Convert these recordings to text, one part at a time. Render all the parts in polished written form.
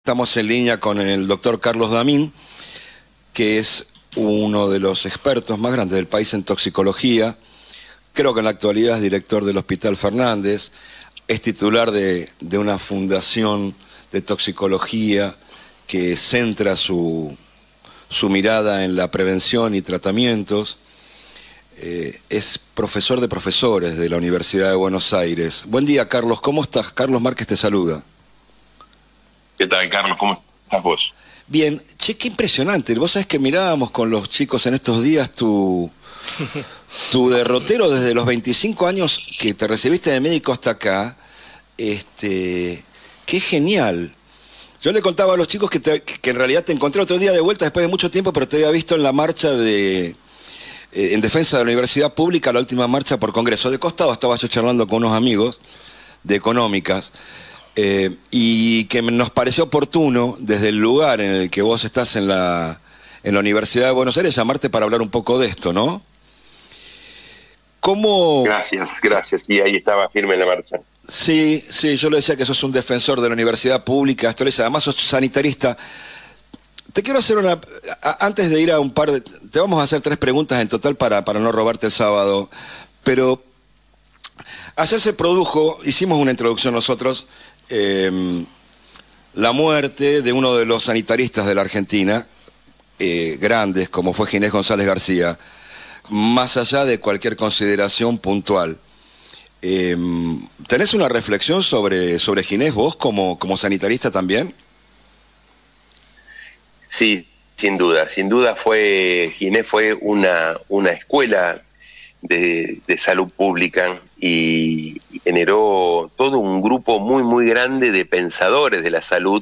Estamos en línea con el doctor Carlos Damín, que es uno de los expertos más grandes del país en toxicología. Creo que en la actualidad es director del Hospital Fernández, es titular de una fundación de toxicología que centra su mirada en la prevención y tratamientos. Es profesor de profesores de la Universidad de Buenos Aires. Buen día, Carlos. ¿Cómo estás? Carlos Márquez te saluda. ¿Qué tal, Carlos? ¿Cómo estás vos? Bien. Che, qué impresionante. Vos sabés que mirábamos con los chicos en estos días tu derrotero desde los 25 años que te recibiste de médico hasta acá. Qué genial. Yo le contaba a los chicos que en realidad te encontré otro día de vuelta después de mucho tiempo, pero te había visto en la marcha en defensa de la universidad pública, la última marcha por Congreso. De costado estaba yo charlando con unos amigos de económicas, y que nos pareció oportuno, desde el lugar en el que vos estás en la Universidad de Buenos Aires, llamarte para hablar un poco de esto, ¿no? ¿Cómo? Gracias. Y ahí estaba firme en la marcha. Sí, yo le decía que sos un defensor de la universidad pública, además sos sanitarista. Te quiero hacer antes de ir a te vamos a hacer 3 preguntas en total para no robarte el sábado, pero ayer se produjo, hicimos una introducción nosotros, la muerte de uno de los sanitaristas de la Argentina, grandes, como fue Ginés González García, más allá de cualquier consideración puntual. ¿Tenés una reflexión sobre Ginés vos como sanitarista también? Sí, sin duda Ginés fue una escuela de salud pública y generó todo un grupo muy grande de pensadores de la salud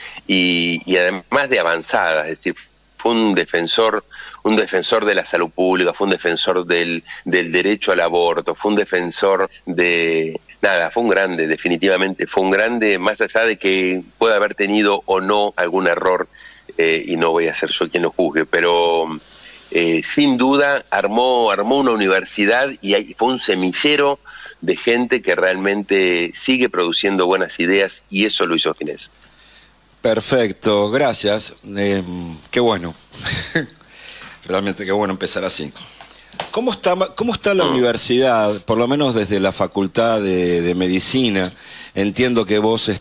y además de avanzada, es decir, fue un defensor de la salud pública, fue un defensor del derecho al aborto, fue un defensor fue un grande, definitivamente fue un grande, más allá de que pueda haber tenido o no algún error, y no voy a ser yo quien lo juzgue, pero sin duda armó una universidad y ahí fue un semillero de gente que realmente sigue produciendo buenas ideas, y eso lo hizo Ginés. Perfecto, gracias. Qué bueno. Realmente qué bueno empezar así. ¿Cómo está la universidad, por lo menos desde la Facultad de Medicina? Entiendo que vos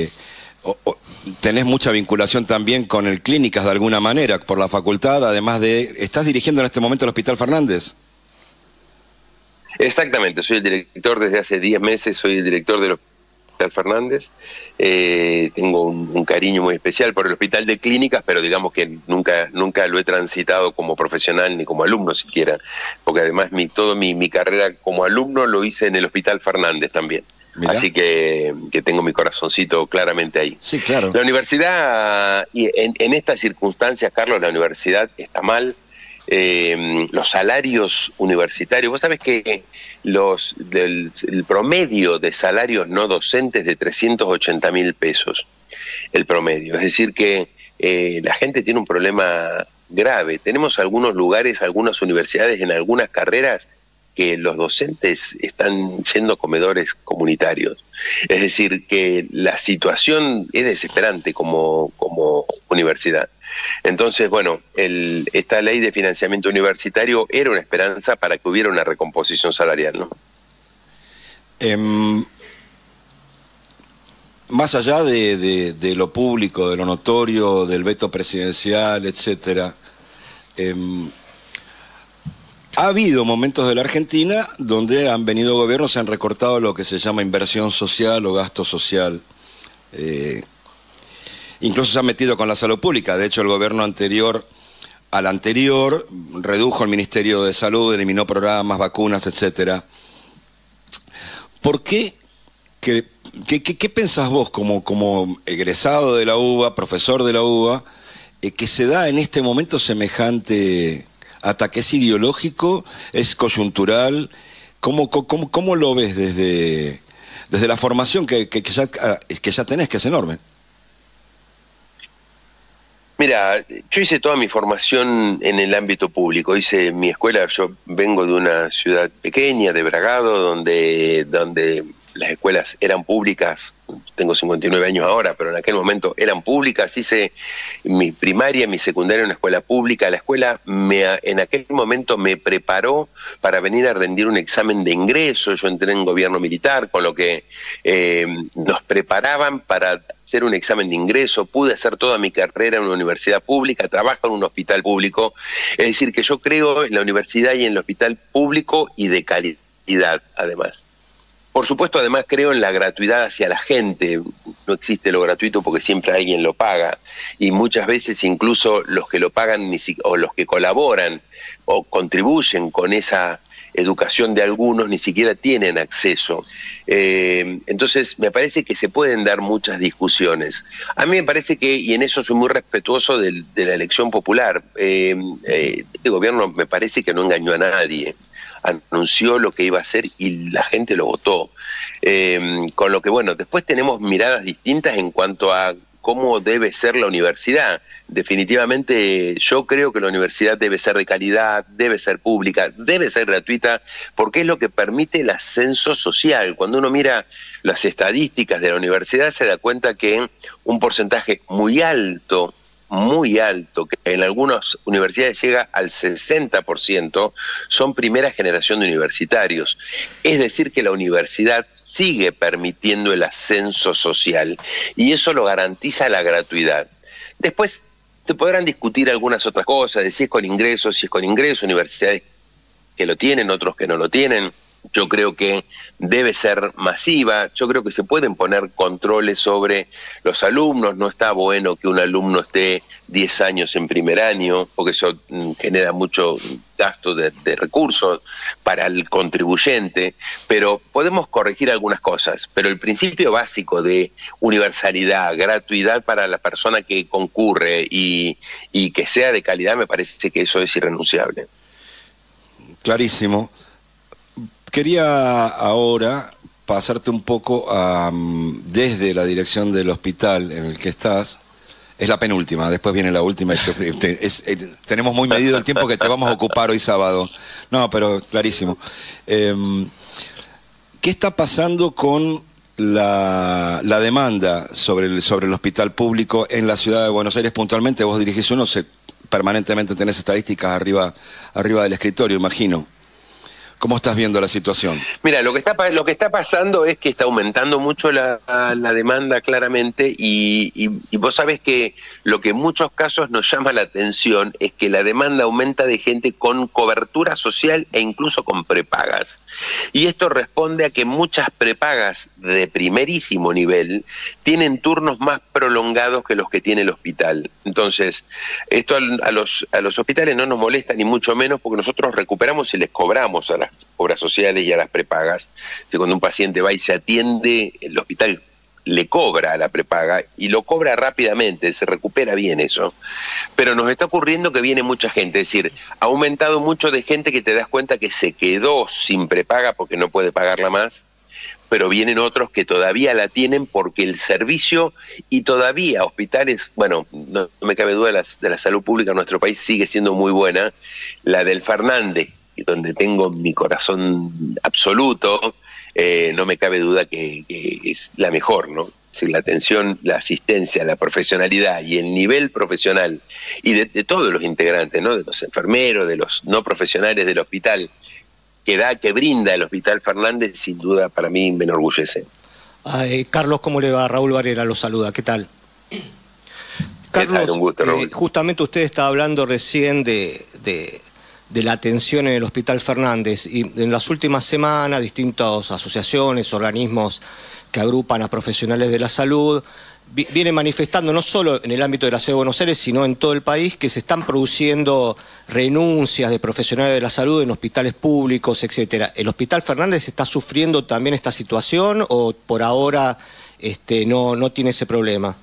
tenés mucha vinculación también con el Clínicas de alguna manera, por la facultad, además ¿estás dirigiendo en este momento el Hospital Fernández? Exactamente, soy el director desde hace 10 meses, soy el director del Hospital Fernández. Tengo un cariño muy especial por el Hospital de Clínicas, pero digamos que nunca lo he transitado como profesional ni como alumno siquiera, porque además toda mi carrera como alumno lo hice en el Hospital Fernández también. Mirá. Así que tengo mi corazoncito claramente ahí. Sí, claro. La universidad, y en estas circunstancias, Carlos, la universidad está mal. Los salarios universitarios, vos sabés que el promedio de salarios no docentes de 380.000 pesos, el promedio. Es decir que la gente tiene un problema grave. Tenemos algunos lugares, algunas universidades en algunas carreras que los docentes están yendo a comedores comunitarios. Es decir, que la situación es desesperante como universidad. Entonces, bueno, esta ley de financiamiento universitario era una esperanza para que hubiera una recomposición salarial, ¿no? Más allá de lo público, de lo notorio, del veto presidencial, etcétera, ha habido momentos de la Argentina donde han venido gobiernos, se han recortado lo que se llama inversión social o gasto social. Incluso se han metido con la salud pública. De hecho, el gobierno anterior redujo el Ministerio de Salud, eliminó programas, vacunas, etcétera. ¿Por qué? ¿Qué pensás vos como egresado de la UBA, profesor de la UBA, que se da en este momento semejante ataque? ¿Es ideológico? ¿Es coyuntural? ¿Cómo lo ves desde la formación que ya tenés, que es enorme? Mira, yo hice toda mi formación en el ámbito público, hice mi escuela, yo vengo de una ciudad pequeña, de Bragado, donde las escuelas eran públicas, tengo 59 años ahora, pero en aquel momento eran públicas, hice mi primaria, mi secundaria en una escuela pública. La escuela en aquel momento me preparó para venir a rendir un examen de ingreso. Yo entré en gobierno militar, con lo que nos preparaban para hacer un examen de ingreso. Pude hacer toda mi carrera en una universidad pública, trabajo en un hospital público. Es decir, que yo creo en la universidad y en el hospital público y de calidad, además. Por supuesto, además creo en la gratuidad hacia la gente. No existe lo gratuito porque siempre alguien lo paga. Y muchas veces incluso los que lo pagan o los que colaboran o contribuyen con esa educación de algunos ni siquiera tienen acceso. Entonces me parece que se pueden dar muchas discusiones. A mí me parece que, y en eso soy muy respetuoso de la elección popular, este gobierno me parece que no engañó a nadie. Anunció lo que iba a hacer y la gente lo votó. Con lo que, bueno, después tenemos miradas distintas en cuanto a cómo debe ser la universidad. Definitivamente yo creo que la universidad debe ser de calidad, debe ser pública, debe ser gratuita, porque es lo que permite el ascenso social. Cuando uno mira las estadísticas de la universidad se da cuenta que un porcentaje muy alto, que en algunas universidades llega al 60%, son primera generación de universitarios. Es decir, que la universidad sigue permitiendo el ascenso social y eso lo garantiza la gratuidad. Después se podrán discutir algunas otras cosas, de si es con ingresos, universidades que lo tienen, otros que no lo tienen. Yo creo que debe ser masiva, yo creo que se pueden poner controles sobre los alumnos. No está bueno que un alumno esté 10 años en primer año, porque eso genera mucho gasto de recursos para el contribuyente, pero podemos corregir algunas cosas. Pero el principio básico de universalidad, gratuidad para la persona que concurre y que sea de calidad, me parece que eso es irrenunciable. Clarísimo. Quería ahora pasarte un poco desde la dirección del hospital en el que estás. Es la penúltima, después viene la última. Tenemos muy medido el tiempo que te vamos a ocupar hoy sábado. No, pero clarísimo. ¿Qué está pasando con la demanda sobre el hospital público en la ciudad de Buenos Aires puntualmente? Vos dirigís uno, permanentemente tenés estadísticas arriba del escritorio, imagino. ¿Cómo estás viendo la situación? Mira, lo que está pasando es que está aumentando mucho la demanda claramente y vos sabés que lo que en muchos casos nos llama la atención es que la demanda aumenta de gente con cobertura social e incluso con prepagas. Y esto responde a que muchas prepagas de primerísimo nivel tienen turnos más prolongados que los que tiene el hospital. Entonces, esto a los hospitales no nos molesta ni mucho menos porque nosotros recuperamos y les cobramos a las obras sociales y a las prepagas. Si cuando un paciente va y se atiende, el hospital le cobra a la prepaga y lo cobra rápidamente, se recupera bien eso. Pero nos está ocurriendo que viene mucha gente, es decir, ha aumentado mucho de gente que te das cuenta que se quedó sin prepaga porque no puede pagarla más, pero vienen otros que todavía la tienen porque el servicio y todavía hospitales, bueno, no me cabe duda, de la salud pública en nuestro país sigue siendo muy buena, la del Fernández, donde tengo mi corazón absoluto, no me cabe duda que es la mejor, ¿no? Si la atención, la asistencia, la profesionalidad y el nivel profesional y de todos los integrantes, ¿no? De los enfermeros, de los no profesionales del hospital, que brinda el Hospital Fernández, sin duda para mí me enorgullece. Carlos, ¿cómo le va? Raúl Varela lo saluda, ¿qué tal? Carlos, un gusto, Raúl. Justamente usted estaba hablando recién de la atención en el Hospital Fernández y en las últimas semanas distintas asociaciones, organismos que agrupan a profesionales de la salud vienen manifestando no solo en el ámbito de la ciudad de Buenos Aires sino en todo el país que se están produciendo renuncias de profesionales de la salud en hospitales públicos, etcétera. ¿El Hospital Fernández está sufriendo también esta situación o por ahora no tiene ese problema?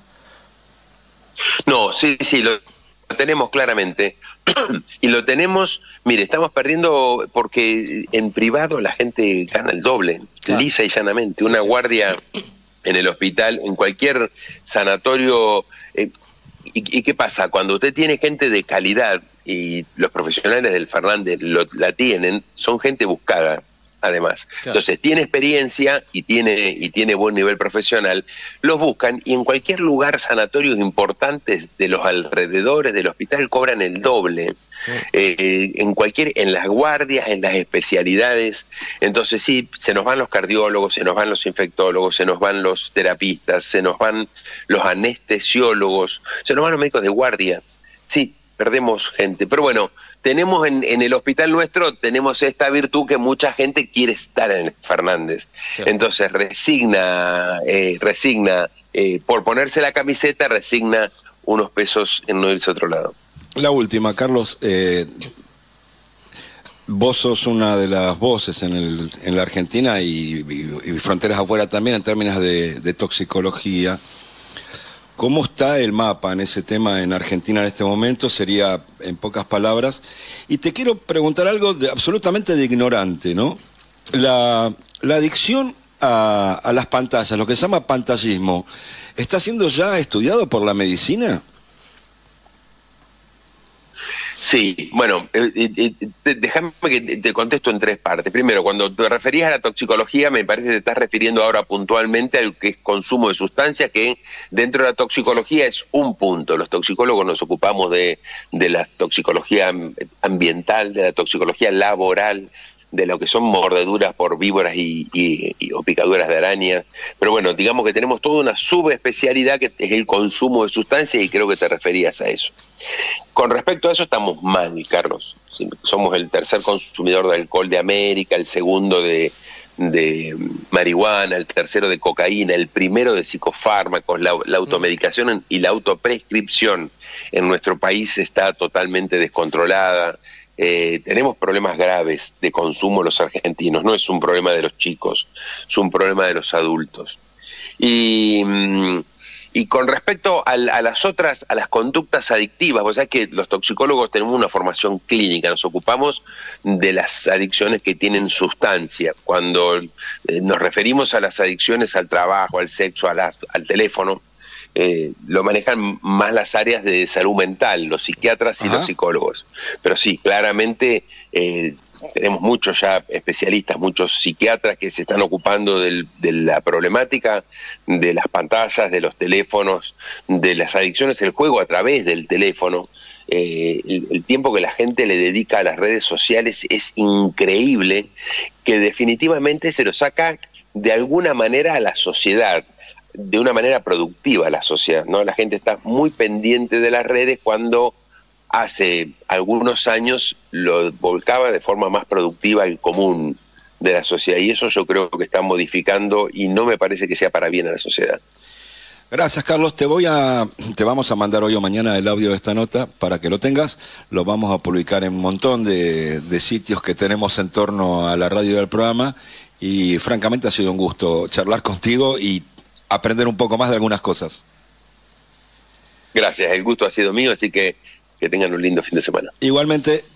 No, sí, lo tenemos claramente. Y lo tenemos, mire, estamos perdiendo porque en privado la gente gana el doble, claro, lisa y llanamente. Sí, una guardia en el hospital, en cualquier sanatorio. ¿Y qué pasa? Cuando usted tiene gente de calidad, y los profesionales del Fernández la tienen, son gente buscada. además. Claro. Entonces, tiene experiencia y tiene buen nivel profesional, los buscan y en cualquier lugar, sanatorio importantes de los alrededores del hospital cobran el doble. En las guardias, en las especialidades. Entonces sí, se nos van los cardiólogos, se nos van los infectólogos, se nos van los terapistas, se nos van los anestesiólogos, se nos van los médicos de guardia. Sí, perdemos gente, pero bueno, tenemos en el hospital nuestro, tenemos esta virtud que mucha gente quiere estar en el Fernández. Sí. Entonces resigna, por ponerse la camiseta, resigna unos pesos en no irse a otro lado. La última, Carlos, vos sos una de las voces en la Argentina y fronteras afuera también en términos de toxicología. ¿Cómo está el mapa en ese tema en Argentina en este momento? Sería en pocas palabras. Y te quiero preguntar algo absolutamente de ignorante, ¿no? La adicción a las pantallas, lo que se llama pantallismo, ¿está siendo ya estudiado por la medicina? Sí, bueno, déjame que te contesto en tres partes. Primero, cuando te referías a la toxicología, me parece que te estás refiriendo ahora puntualmente al que es consumo de sustancias, que dentro de la toxicología es un punto. Los toxicólogos nos ocupamos de la toxicología ambiental, de la toxicología laboral, de lo que son mordeduras por víboras o picaduras de arañas. Pero bueno, digamos que tenemos toda una subespecialidad que es el consumo de sustancias y creo que te referías a eso. Con respecto a eso estamos mal, Carlos. Somos el tercer consumidor de alcohol de América, el segundo de marihuana, el tercero de cocaína, el primero de psicofármacos. La automedicación y la autoprescripción en nuestro país está totalmente descontrolada. Tenemos problemas graves de consumo los argentinos, no es un problema de los chicos, es un problema de los adultos. Y con respecto a las conductas adictivas, vos sabés que los toxicólogos tenemos una formación clínica, nos ocupamos de las adicciones que tienen sustancia. Cuando nos referimos a las adicciones al trabajo, al sexo, al teléfono, lo manejan más las áreas de salud mental, los psiquiatras y los psicólogos. Pero sí, claramente tenemos muchos ya especialistas, muchos psiquiatras que se están ocupando de la problemática de las pantallas, de los teléfonos, de las adicciones, el juego a través del teléfono. El tiempo que la gente le dedica a las redes sociales es increíble, que definitivamente se lo saca de alguna manera a la sociedad, de una manera productiva a la sociedad, ¿no? La gente está muy pendiente de las redes cuando hace algunos años lo volcaba de forma más productiva al común de la sociedad, y eso yo creo que está modificando y no me parece que sea para bien a la sociedad. Gracias, Carlos. Te vamos a mandar hoy o mañana el audio de esta nota para que lo tengas. Lo vamos a publicar en un montón de sitios que tenemos en torno a la radio del programa y francamente ha sido un gusto charlar contigo y aprender un poco más de algunas cosas. Gracias, el gusto ha sido mío, así que tengan un lindo fin de semana. Igualmente.